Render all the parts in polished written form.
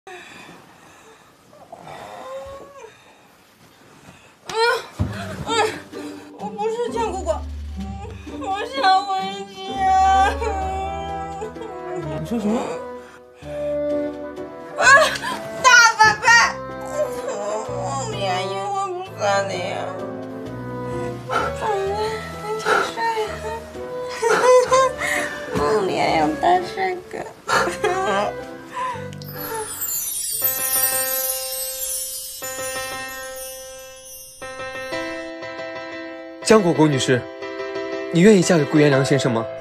我不是江果果，我想回家。 你说什么？ 大伯伯，我脸因为不算的呀，长得还挺帅的，我脸有大帅哥。 江果果女士，你愿意嫁给顾元良先生吗？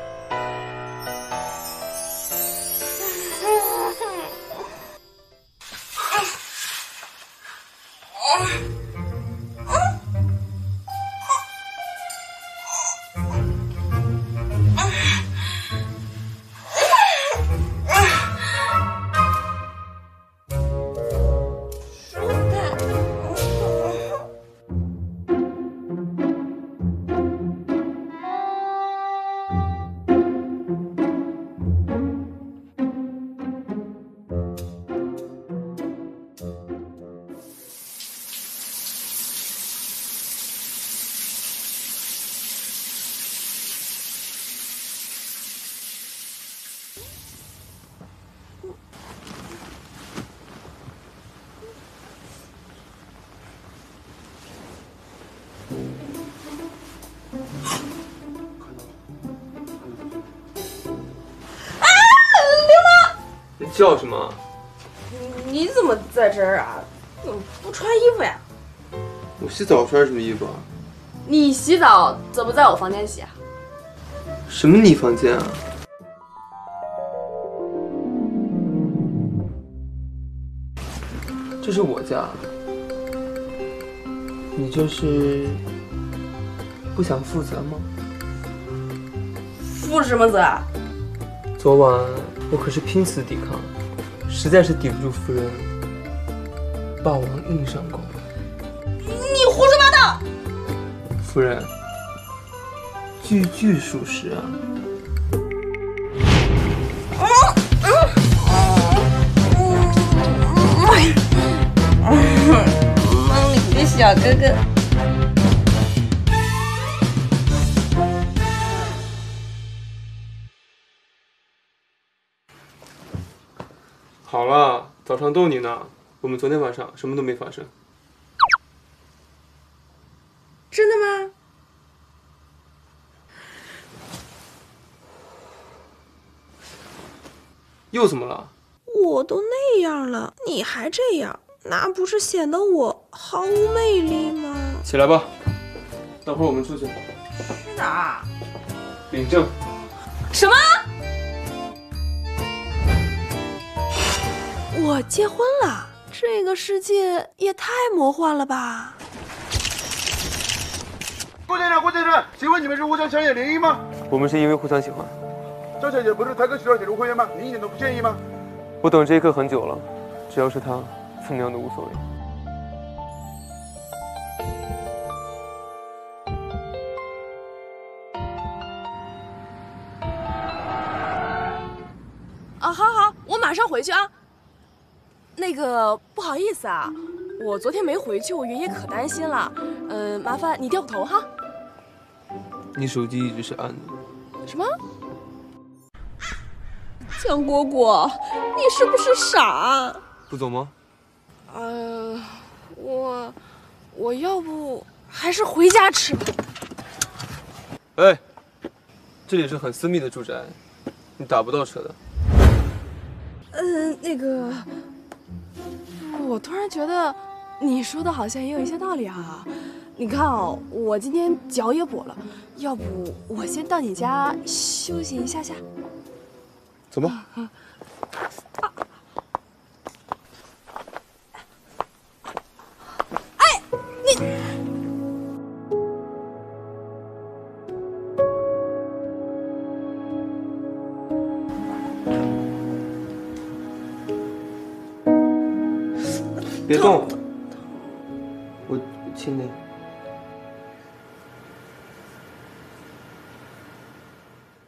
叫什么？ 你怎么在这儿啊？怎么不穿衣服呀？ 我洗澡穿什么衣服啊？ 你洗澡怎么在我房间洗啊？ 什么你房间啊？这是我家。你这是不想负责吗？ 负什么责啊？ 昨晚我可是拼死抵抗，实在是抵不住夫人霸王硬上弓。 你胡说八道！ 夫人，句句属实啊。 梦里的小哥哥。 好了，早上逗你呢。我们昨天晚上什么都没发生。 真的吗？ 又怎么了？ 我都那样了，你还这样，那不是显得我毫无魅力吗？ 起来吧，等会儿我们出去。 去哪儿？ 领证。 什么？ 我结婚了，这个世界也太魔幻了吧！ 顾先生，顾先生，请问你们是互相想演联姻吗？ 我们是因为互相喜欢。 赵小姐不是才跟徐小姐入婚约吗？你一点都不介意吗？ 我等这一刻很久了，只要是他，怎么样都无所谓。 啊，好好，我马上回去啊。那个不好意思啊，我昨天没回去，我爷爷可担心了。麻烦你掉个头哈。 你手机一直是暗的。 什么？江果果，你是不是傻？ 不走吗？ 我要不还是回家吃吧。 哎，这里是很私密的住宅，你打不到车的。 那个，我突然觉得你说的好像也有一些道理啊。你看哦，我今天脚也跛了，要不我先到你家休息一下下。 走吧。 哎，你。 别动，我亲你。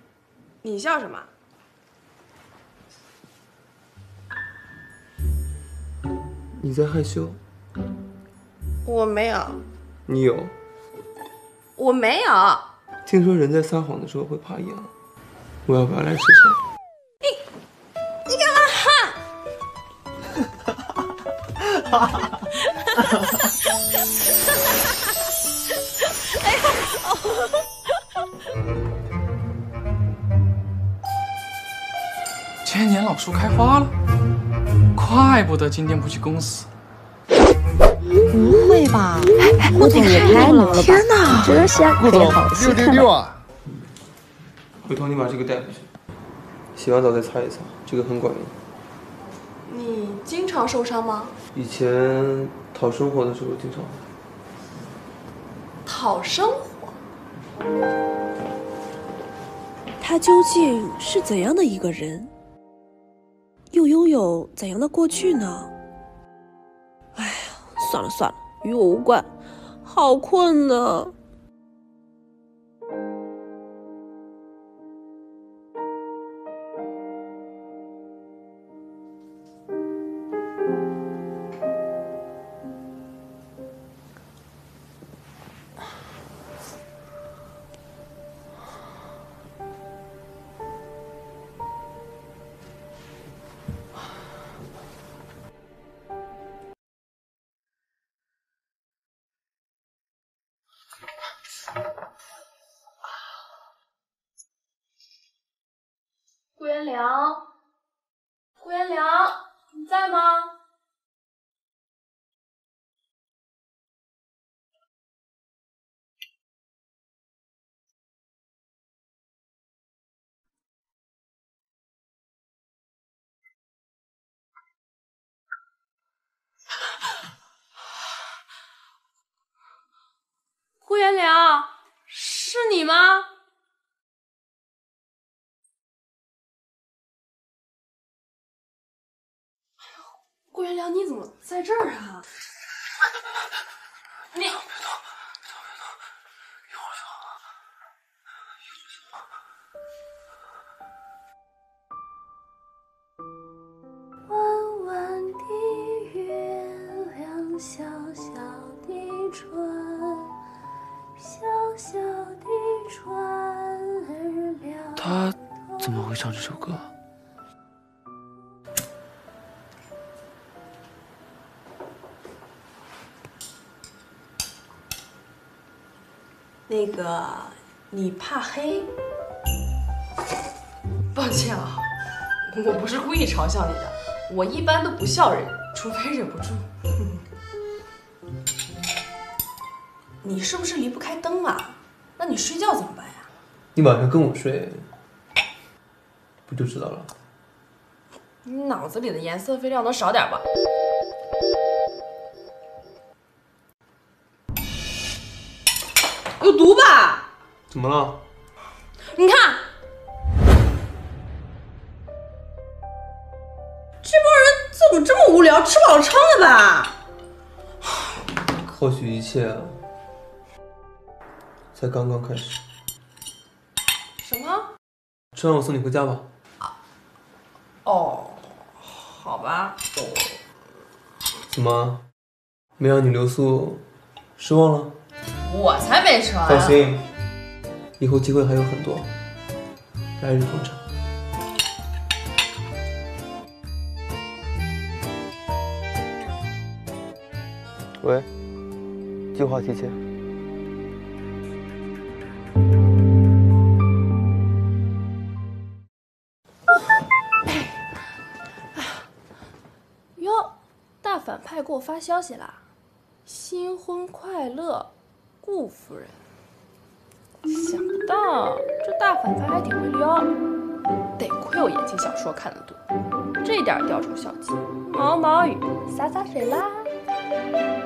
你笑什么？ 你在害羞？ 我没有， 你有？ 我没有。 听说人在撒谎的时候会怕痒，我要不要来试试？ 你干嘛？哎呀！ 千年老树开花了，怪不得今天不去公司。 不会吧？顾总也太忙了吧！天哪，这下可以好戏看了。 啊！ 回头你把这个带回去，洗完澡再擦一擦，这个很管用。 你经常受伤吗？ 以前讨生活的时候经常。 讨生活？ 他究竟是怎样的一个人？又拥有怎样的过去呢？哎呀，算了算了，与我无关。好困呢。 顾元良，顾元良，你在吗？顾元良，是你吗？顾元良，你怎么在这儿啊？你别动，一会儿就好。弯弯的月亮，小小的船，小小的船儿了。 他怎么会唱这首歌？ 那个，你怕黑？抱歉啊，我不是故意嘲笑你的，我一般都不笑人，除非忍不住。你是不是离不开灯啊？那你睡觉怎么办呀？ 你晚上跟我睡，不就知道了？ 你脑子里的颜色废料能少点吧？有毒吧？ 怎么了？ 你看，这帮人怎么这么无聊？吃饱了撑的吧？ 或许一切才刚刚开始。 什么？ 吃完我送你回家吧。 哦，好吧。 怎么，没让你留宿，失望了？ 我才没说啊！ 放心，以后机会还有很多，来日方长。喂，计划提前。 哟，大反派给我发消息啦！新婚快乐，顾夫人。想不到这大反派还挺会撩，得亏我言情小说看得多，这点调宠小技，毛毛雨洒洒水啦。